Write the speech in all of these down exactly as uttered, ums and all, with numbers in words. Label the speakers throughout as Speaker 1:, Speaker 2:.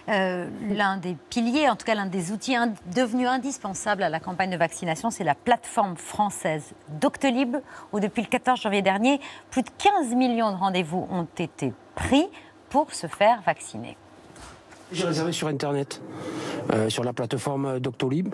Speaker 1: Euh, l'un des piliers, en tout cas l'un des outils ind- devenus indispensables à la campagne de vaccination, c'est la plateforme française Doctolib, où depuis le quatorze janvier dernier, plus de quinze millions de rendez-vous ont été pris pour se faire vacciner.
Speaker 2: J'ai réservé sur Internet, euh, sur la plateforme Doctolib.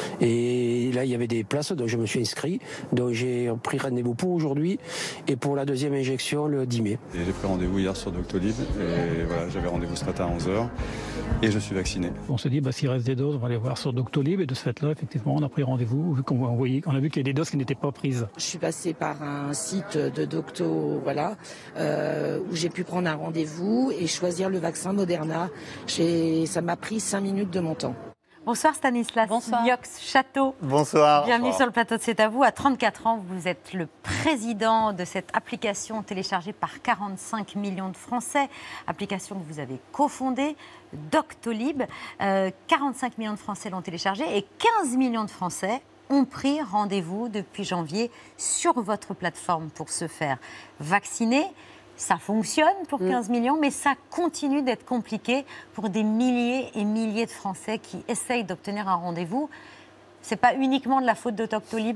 Speaker 2: Et là, il y avait des places, donc je me suis inscrit. Donc j'ai pris rendez-vous pour aujourd'hui et pour la deuxième injection le dix mai.
Speaker 3: Et j'ai pris rendez-vous hier sur Doctolib. Et voilà, j'avais rendez-vous ce matin à onze heures. Et je suis vacciné.
Speaker 4: On s'est dit, bah, s'il reste des doses, on va aller voir sur Doctolib. Et de ce fait-là, effectivement, on a pris rendez-vous. Vu qu'on voit- on, voyait, on a vu qu'il y a des doses qui n'étaient pas prises.
Speaker 5: Je suis passée par un site de Docto, voilà, euh, où j'ai pu prendre un rendez-vous et choisir le vaccin Moderna. J'ai, ça m'a pris cinq minutes de mon temps.
Speaker 1: Bonsoir Stanislas
Speaker 6: Bonsoir.
Speaker 1: Liox-Château.
Speaker 7: Bonsoir.
Speaker 1: Bienvenue
Speaker 7: Bonsoir.
Speaker 1: sur le plateau de C'est à vous. À trente-quatre ans, vous êtes le président de cette application téléchargée par quarante-cinq millions de Français. Application que vous avez cofondée, Doctolib. Euh, quarante-cinq millions de Français l'ont téléchargée et quinze millions de Français ont pris rendez-vous depuis janvier sur votre plateforme pour se faire vacciner. Ça fonctionne pour quinze millions, mais ça continue d'être compliqué pour des milliers et milliers de Français qui essayent d'obtenir un rendez-vous. C'est pas uniquement de la faute de Doctolib.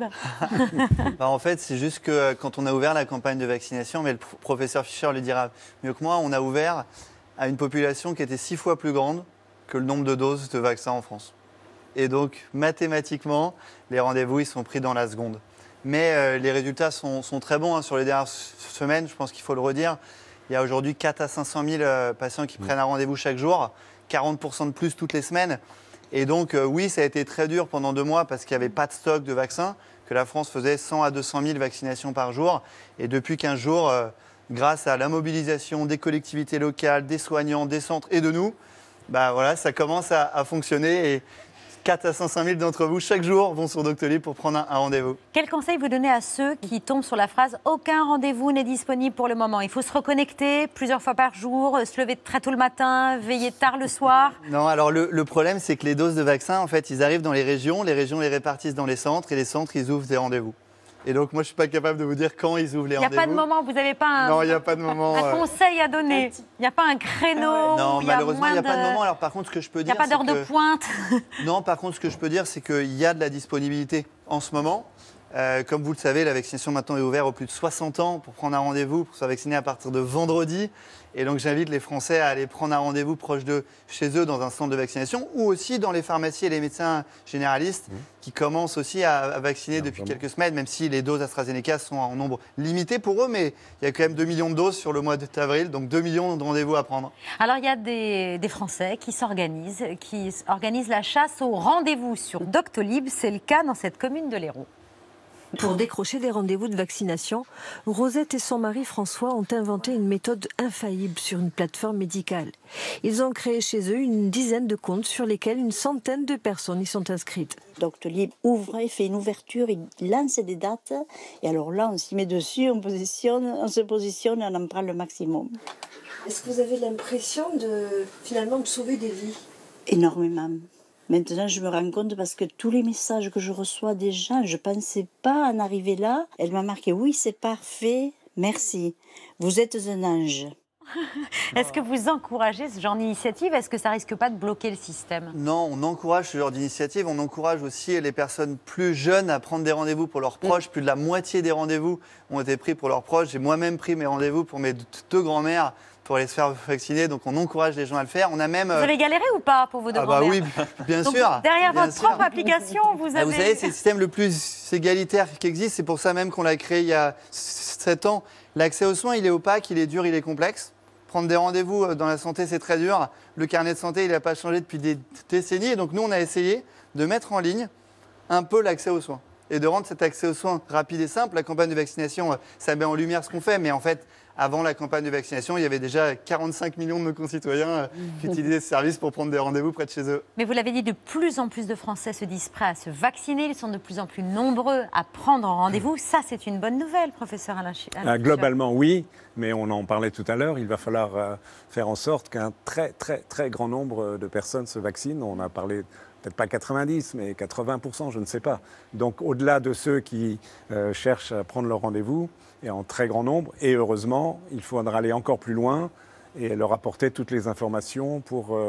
Speaker 7: Bah, en fait, c'est juste que quand on a ouvert la campagne de vaccination, mais le pr- professeur Fischer le dira mieux que moi, on a ouvert à une population qui était six fois plus grande que le nombre de doses de vaccins en France. Et donc, mathématiquement, les rendez-vous, ils sont pris dans la seconde. Mais euh, les résultats sont, sont très bons hein, sur les dernières s- semaines, je pense qu'il faut le redire. Il y a aujourd'hui quatre à cinq cent mille euh, patients qui prennent un rendez-vous chaque jour, quarante pour cent de plus toutes les semaines. Et donc, euh, oui, ça a été très dur pendant deux mois parce qu'il n'y avait pas de stock de vaccins, que la France faisait cent à deux cent mille vaccinations par jour. Et depuis quinze jours, euh, grâce à la mobilisation des collectivités locales, des soignants, des centres et de nous, bah, voilà, ça commence à, à fonctionner. Et quatre à cinq cent mille d'entre vous, chaque jour, vont sur Doctolib pour prendre un, un rendez-vous.
Speaker 1: Quel conseil vous donnez à ceux qui tombent sur la phrase « Aucun rendez-vous n'est disponible pour le moment ». Il faut se reconnecter plusieurs fois par jour, se lever très tôt le matin, veiller tard le soir.
Speaker 7: Non, alors le, le problème, c'est que les doses de vaccins, en fait, ils arrivent dans les régions, les régions les répartissent dans les centres, et les centres, ils ouvrent des rendez-vous. Et donc, moi, je ne suis pas capable de vous dire quand ils ouvrent les
Speaker 1: Il n'y a
Speaker 7: rendez-vous.
Speaker 1: pas de moment, vous n'avez pas un,
Speaker 7: Non, il n'y a pas de moment.
Speaker 1: un
Speaker 7: euh,
Speaker 1: conseil à donner. Il n'y a pas un créneau.
Speaker 7: Non,
Speaker 1: où il y a
Speaker 7: malheureusement, il
Speaker 1: moins
Speaker 7: n'y a pas de
Speaker 1: de-
Speaker 7: moment. Alors, par contre, ce que je peux
Speaker 1: Il n'y
Speaker 7: dire,
Speaker 1: a pas d'heure
Speaker 7: c'est
Speaker 1: de
Speaker 7: que-
Speaker 1: pointe.
Speaker 7: Non, par contre, ce que je peux dire, c'est qu'il y a de la disponibilité en ce moment. Euh, comme vous le savez, la vaccination maintenant est ouverte aux plus de soixante ans pour prendre un rendez-vous, pour se faire vacciner à partir de vendredi. Et donc, j'invite les Français à aller prendre un rendez-vous proche de chez eux dans un centre de vaccination ou aussi dans les pharmacies et les médecins généralistes qui commencent aussi à, à vacciner depuis quelques semaines, même si les doses AstraZeneca sont en nombre limité pour eux. Mais il y a quand même deux millions de doses sur le mois d'avril, donc deux millions de rendez-vous à prendre.
Speaker 1: Alors, il y a des, des Français qui s'organisent, qui organisent la chasse au rendez-vous sur Doctolib. C'est le cas dans cette commune de l'Hérault.
Speaker 8: Pour décrocher des rendez-vous de vaccination, Rosette et son mari François ont inventé une méthode infaillible sur une plateforme médicale. Ils ont créé chez eux une dizaine de comptes sur lesquels une centaine de personnes y sont inscrites.
Speaker 6: Doctolib ouvre, il fait une ouverture, il lance des dates. Et alors là, on s'y met dessus, on, positionne, on se positionne et on en prend le maximum.
Speaker 8: Est-ce que vous avez l'impression de finalement de sauver des vies ?
Speaker 6: Énormément. Maintenant, je me rends compte parce que tous les messages que je reçois des gens, je ne pensais pas en arriver là. Elle m'a marqué, oui, c'est parfait, merci. Vous êtes un ange.
Speaker 1: Est-ce que vous encouragez ce genre d'initiative? Est-ce que ça risque pas de bloquer le système?
Speaker 7: Non, on encourage ce genre d'initiative. On encourage aussi les personnes plus jeunes à prendre des rendez-vous pour leurs proches. Plus de la moitié des rendez-vous ont été pris pour leurs proches. J'ai moi-même pris mes rendez-vous pour mes deux grands-mères pour aller se faire vacciner. Donc on encourage les gens à le faire. On a même.
Speaker 1: Vous avez galéré ou pas pour vos deux
Speaker 7: Ah bah
Speaker 1: grand-mères?
Speaker 7: oui, bien
Speaker 1: Donc,
Speaker 7: sûr.
Speaker 1: Derrière
Speaker 7: bien
Speaker 1: votre
Speaker 7: sûr.
Speaker 1: propre application, vous avez.
Speaker 7: Ah, vous savez, c'est le système le plus égalitaire qui existe. C'est pour ça même qu'on l'a créé il y a sept ans. L'accès aux soins, il est opaque, il est dur, il est complexe. Prendre des rendez-vous dans la santé, c'est très dur. Le carnet de santé, il n'a pas changé depuis des décennies. Et donc, nous, on a essayé de mettre en ligne un peu l'accès aux soins et de rendre cet accès aux soins rapide et simple. La campagne de vaccination, ça met en lumière ce qu'on fait. Mais en fait, avant la campagne de vaccination, il y avait déjà quarante-cinq millions de nos concitoyens qui utilisaient ce service pour prendre des rendez-vous près de chez eux.
Speaker 1: Mais vous l'avez dit, de plus en plus de Français se disent prêts à se vacciner. Ils sont de plus en plus nombreux à prendre rendez-vous. Ça, c'est une bonne nouvelle, professeur Alain Chi- Alain
Speaker 9: Euh,
Speaker 1: Fischer.
Speaker 9: globalement, oui, mais on en parlait tout à l'heure. Il va falloir euh, faire en sorte qu'un très, très, très grand nombre de personnes se vaccinent. On a parlé peut-être pas quatre-vingt-dix, mais quatre-vingts pour cent, je ne sais pas. Donc, au-delà de ceux qui euh, cherchent à prendre leur rendez-vous, et en très grand nombre, et heureusement, il faudra aller encore plus loin et leur apporter toutes les informations pour euh,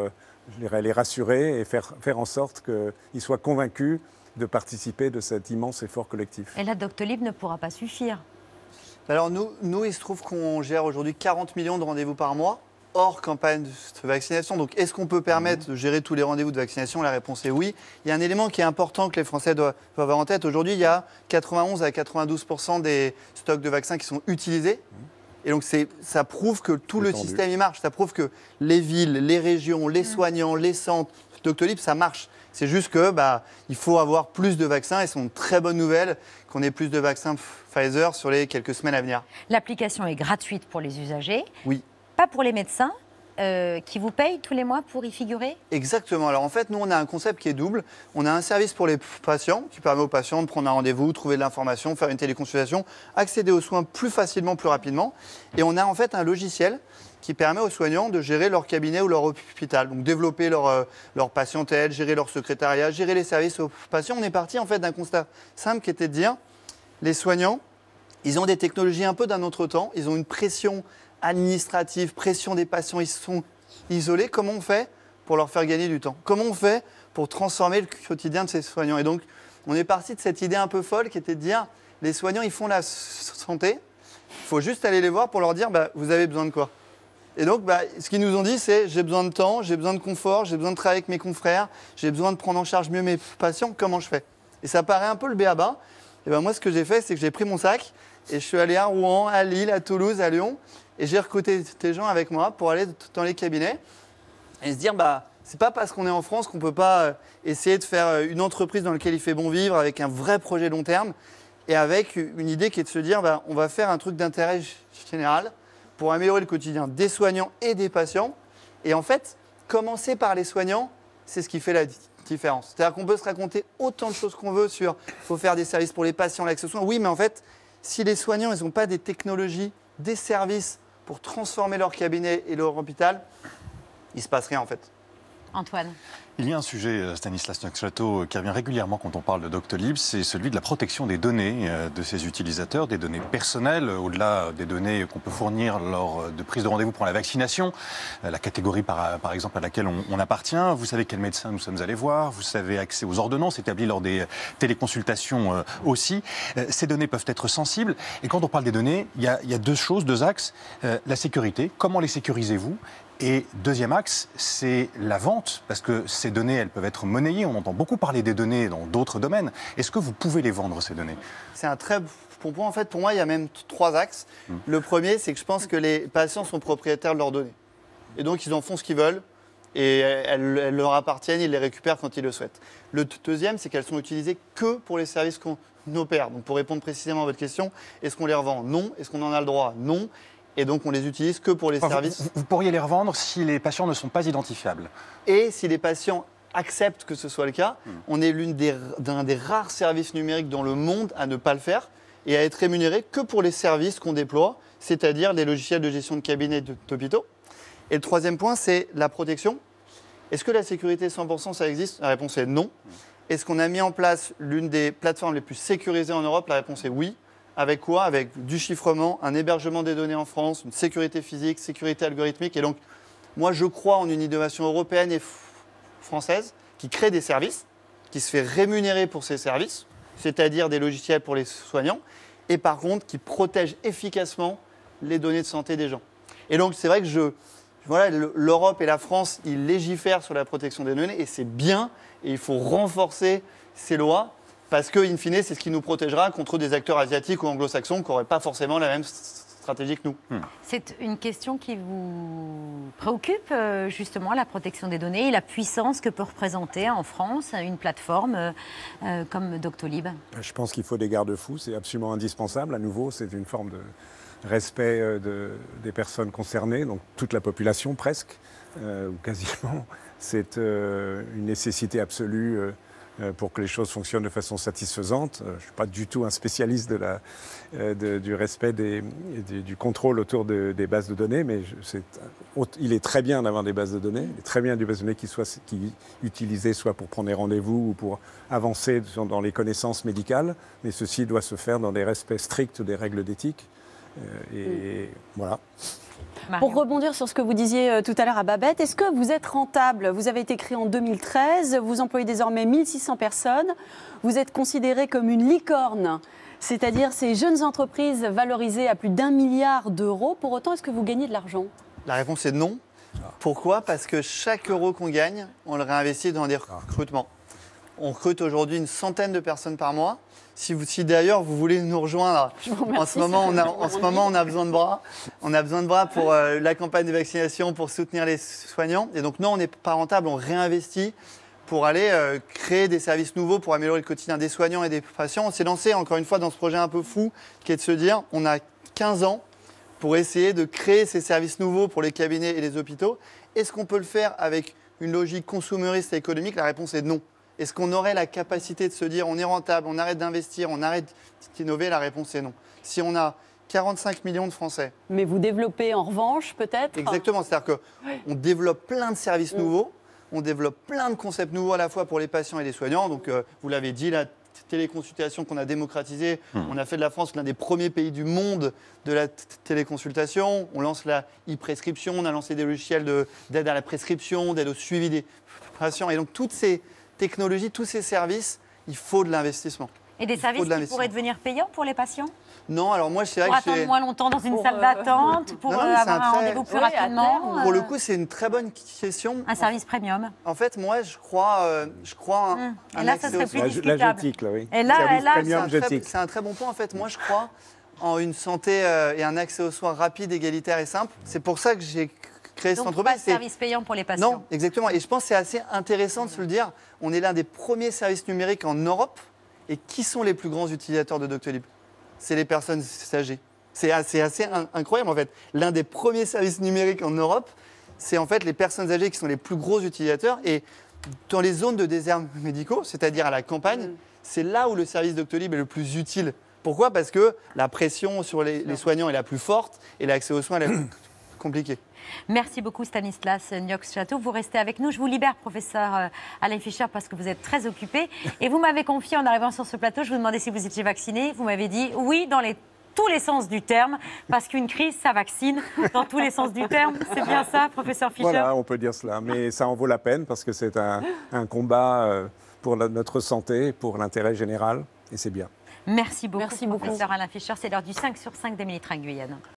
Speaker 9: je dirais, les rassurer et faire, faire en sorte qu'ils soient convaincus de participer de cet immense effort collectif.
Speaker 1: Et là, Doctolib ne pourra pas suffire.
Speaker 7: Alors nous, nous, il se trouve qu'on gère aujourd'hui quarante millions de rendez-vous par mois, hors campagne de vaccination. Donc est-ce qu'on peut permettre de gérer tous les rendez-vous de vaccination? La réponse est oui. Il y a un élément qui est important que les Français doivent avoir en tête. Aujourd'hui, il y a quatre-vingt-onze à quatre-vingt-douze pour cent des stocks de vaccins qui sont utilisés. Et donc ça prouve que tout le système il marche. Ça prouve que les villes, les régions, les soignants, les centres, Doctolib, ça marche. C'est juste que bah, il faut avoir plus de vaccins et c'est une très bonne nouvelle qu'on ait plus de vaccins Pfizer sur les quelques semaines à venir.
Speaker 1: L'application est gratuite pour les usagers.
Speaker 7: Oui.
Speaker 1: Pas pour les médecins euh, qui vous payent tous les mois pour y figurer?
Speaker 7: Exactement. Alors en fait, nous, on a un concept qui est double. On a un service pour les patients qui permet aux patients de prendre un rendez-vous, trouver de l'information, faire une téléconsultation, accéder aux soins plus facilement, plus rapidement. Et on a en fait un logiciel qui permet aux soignants de gérer leur cabinet ou leur hôpital. Donc développer leur, euh, leur patientèle, gérer leur secrétariat, gérer les services aux patients. On est parti en fait d'un constat simple qui était de dire les soignants, ils ont des technologies un peu d'un autre temps, ils ont une pression administrative, pression des patients, ils sont isolés. Comment on fait pour leur faire gagner du temps? Comment on fait pour transformer le quotidien de ces soignants? Et donc, on est parti de cette idée un peu folle qui était de dire, les soignants, ils font la santé, il faut juste aller les voir pour leur dire, bah, vous avez besoin de quoi? Et donc, bah, ce qu'ils nous ont dit, c'est, j'ai besoin de temps, j'ai besoin de confort, j'ai besoin de travailler avec mes confrères, j'ai besoin de prendre en charge mieux mes patients, comment je fais? Et ça paraît un peu le b.a.-ba. Et ben moi, ce que j'ai fait, c'est que j'ai pris mon sac et je suis allé à Rouen, à Lille, à Toulouse, à Lyon. Et j'ai recruté des gens avec moi pour aller dans les cabinets et se dire, bah, c'est pas parce qu'on est en France qu'on peut pas essayer de faire une entreprise dans laquelle il fait bon vivre, avec un vrai projet long terme et avec une idée qui est de se dire, bah, on va faire un truc d'intérêt général pour améliorer le quotidien des soignants et des patients. Et en fait, commencer par les soignants, c'est ce qui fait la différence. C'est-à-dire qu'on peut se raconter autant de choses qu'on veut sur il faut faire des services pour les patients, l'accès aux soins. Oui, mais en fait, si les soignants ils n'ont pas des technologies, des services pour transformer leur cabinet et leur hôpital, il ne se passe rien en fait.
Speaker 1: Antoine.
Speaker 10: Il y a un sujet, Stanislas Nox-Château, qui revient régulièrement quand on parle de Doctolib, c'est celui de la protection des données de ses utilisateurs, des données personnelles, au-delà des données qu'on peut fournir lors de prise de rendez-vous pour la vaccination, la catégorie par, par exemple à laquelle on, on appartient. Vous savez quel médecin nous sommes allés voir, vous savez accès aux ordonnances établies lors des téléconsultations aussi. Ces données peuvent être sensibles. Et quand on parle des données, il y a, il y a deux choses, deux axes. La sécurité, comment les sécurisez-vous ? Et deuxième axe, c'est la vente, parce que ces données, elles peuvent être monnayées. On entend beaucoup parler des données dans d'autres domaines. Est-ce que vous pouvez les vendre, ces données?
Speaker 7: C'est un très bon point. En fait, pour moi, il y a même trois axes. Mmh. Le premier, c'est que je pense que les patients sont propriétaires de leurs données. Et donc, ils en font ce qu'ils veulent. Et elles, elles leur appartiennent, ils les récupèrent quand ils le souhaitent. Le deuxième, c'est qu'elles sont utilisées que pour les services qu'on opère. Donc, pour répondre précisément à votre question, est-ce qu'on les revend? Non. Est-ce qu'on en a le droit? Non. Et donc, on les utilise que pour les
Speaker 10: enfin,
Speaker 7: services.
Speaker 10: Vous, vous pourriez les revendre si les patients ne sont pas identifiables.
Speaker 7: Et si les patients acceptent que ce soit le cas, mmh. on est l'un des, d'un des rares services numériques dans le monde à ne pas le faire et à être rémunéré que pour les services qu'on déploie, c'est-à-dire les logiciels de gestion de cabinet d'hôpitaux. Et le troisième point, c'est la protection. Est-ce que la sécurité cent pour cent, ça existe? La réponse est non. Mmh. Est-ce qu'on a mis en place l'une des plateformes les plus sécurisées en Europe? La réponse est oui. Avec quoi? Avec du chiffrement, un hébergement des données en France, une sécurité physique, sécurité algorithmique. Et donc, moi, je crois en une innovation européenne et française qui crée des services, qui se fait rémunérer pour ces services, c'est-à-dire des logiciels pour les soignants, et par contre, qui protège efficacement les données de santé des gens. Et donc, c'est vrai que je, voilà, l'Europe et la France, ils légifèrent sur la protection des données, et c'est bien, et il faut renforcer ces lois. Parce que, in fine, c'est ce qui nous protégera contre des acteurs asiatiques ou anglo-saxons qui n'auraient pas forcément la même stratégie que nous.
Speaker 1: Hmm. C'est une question qui vous préoccupe, justement, la protection des données et la puissance que peut représenter en France une plateforme euh, comme Doctolib?
Speaker 9: Je pense qu'il faut des garde-fous, c'est absolument indispensable. À nouveau, c'est une forme de respect de, des personnes concernées, donc toute la population presque, euh, ou quasiment. C'est euh, une nécessité absolue euh, pour que les choses fonctionnent de façon satisfaisante. Je ne suis pas du tout un spécialiste de la, de, du respect des, du, du contrôle autour de, des bases de données, mais c'est, il est très bien d'avoir des bases de données, il est très bien des bases de données qui soient qui, utilisées soit pour prendre des rendez-vous ou pour avancer dans les connaissances médicales, mais ceci doit se faire dans des respects stricts des règles d'éthique. Et mmh. voilà.
Speaker 11: Pour rebondir sur ce que vous disiez tout à l'heure à Babette, est-ce que vous êtes rentable? Vous avez été créé en deux mille treize, vous employez désormais mille six cents personnes, vous êtes considéré comme une licorne, c'est-à-dire ces jeunes entreprises valorisées à plus d'un milliard d'euros. Pour autant, est-ce que vous gagnez de l'argent?
Speaker 7: La réponse est non. Pourquoi? Parce que chaque euro qu'on gagne, on le réinvestit dans des recrutements. On recrute aujourd'hui une centaine de personnes par mois. Si, vous, si d'ailleurs vous voulez nous rejoindre, en ce, moment, on a, en ce moment on a besoin de bras. On a besoin de bras pour euh, la campagne de vaccination, pour soutenir les soignants. Et donc non, on n'est pas rentable, on réinvestit pour aller euh, créer des services nouveaux pour améliorer le quotidien des soignants et des patients. On s'est lancé encore une fois dans ce projet un peu fou qui est de se dire on a quinze ans pour essayer de créer ces services nouveaux pour les cabinets et les hôpitaux. Est-ce qu'on peut le faire avec une logique consumériste et économique? La réponse est non. Est-ce qu'on aurait la capacité de se dire on est rentable, on arrête d'investir, on arrête d'innover? La réponse est non. Si on a quarante-cinq millions de Français.
Speaker 11: Mais vous développez en revanche peut-être?
Speaker 7: Exactement, c'est-à-dire qu'on développe plein de services mmh. nouveaux, on développe plein de concepts nouveaux à la fois pour les patients et les soignants. Donc euh, vous l'avez dit, la téléconsultation qu'on a démocratisée, mmh. on a fait de la France l'un des premiers pays du monde de la téléconsultation. On lance la e-prescription, on a lancé des logiciels de, d'aide à la prescription, d'aide au suivi des patients. Et donc toutes ces technologies, tous ces services, il faut de l'investissement.
Speaker 1: Et des services qui pourraient devenir payants pour les patients?
Speaker 7: Non, alors moi, c'est vrai
Speaker 1: pour
Speaker 7: que
Speaker 1: attendre
Speaker 7: c'est...
Speaker 1: moins longtemps dans une
Speaker 11: pour,
Speaker 1: salle
Speaker 11: euh...
Speaker 1: d'attente, pour
Speaker 7: non, non,
Speaker 1: avoir un,
Speaker 7: un très...
Speaker 1: rendez-vous plus
Speaker 11: oui,
Speaker 1: rapidement.
Speaker 7: Pour le coup, c'est une très bonne question.
Speaker 1: Un service premium.
Speaker 7: En fait, moi, je crois, euh, je crois un,
Speaker 1: mmh.
Speaker 7: un
Speaker 1: Et là, ça serait
Speaker 7: au...
Speaker 1: plus
Speaker 9: la,
Speaker 1: discutable.
Speaker 9: la gétique, là, oui.
Speaker 1: Et là,
Speaker 9: service
Speaker 1: là
Speaker 9: premium
Speaker 7: c'est, un très,
Speaker 9: gétique.
Speaker 7: c'est un très bon point. En fait, moi, je crois en une santé euh, et un accès aux soins rapide, égalitaire et simple. C'est pour ça que j'ai créé cette
Speaker 1: Donc,
Speaker 7: entreprise.
Speaker 1: pas de service payant pour les patients.
Speaker 7: Non, exactement. Et je pense que c'est assez intéressant de se le dire. On est l'un des premiers services numériques en Europe. Et qui sont les plus grands utilisateurs de Doctolib? C'est les personnes âgées. C'est assez, assez incroyable en fait. L'un des premiers services numériques en Europe, c'est en fait les personnes âgées qui sont les plus gros utilisateurs. Et dans les zones de déserts médicaux, c'est-à-dire à la campagne, mmh. c'est là où le service Doctolib est le plus utile. Pourquoi? Parce que la pression sur les, les soignants est la plus forte et l'accès aux soins est la plus compliquée.
Speaker 1: Merci beaucoup Stanislas Niox-Château. Vous restez avec nous. Je vous libère, professeur Alain Fischer, parce que vous êtes très occupé. Et vous m'avez confié en arrivant sur ce plateau, je vous demandais si vous étiez vacciné. Vous m'avez dit oui dans les, tous les sens du terme, parce qu'une crise, ça vaccine dans tous les sens du terme. C'est bien ça, professeur Fischer?
Speaker 9: Voilà, on peut dire cela. Mais ça en vaut la peine parce que c'est un, un combat pour la, notre santé, pour l'intérêt général. Et c'est bien.
Speaker 1: Merci beaucoup,
Speaker 11: Merci beaucoup.
Speaker 1: professeur Alain Fischer. C'est l'heure du cinq sur cinq d'Émilie Train-Guyenne.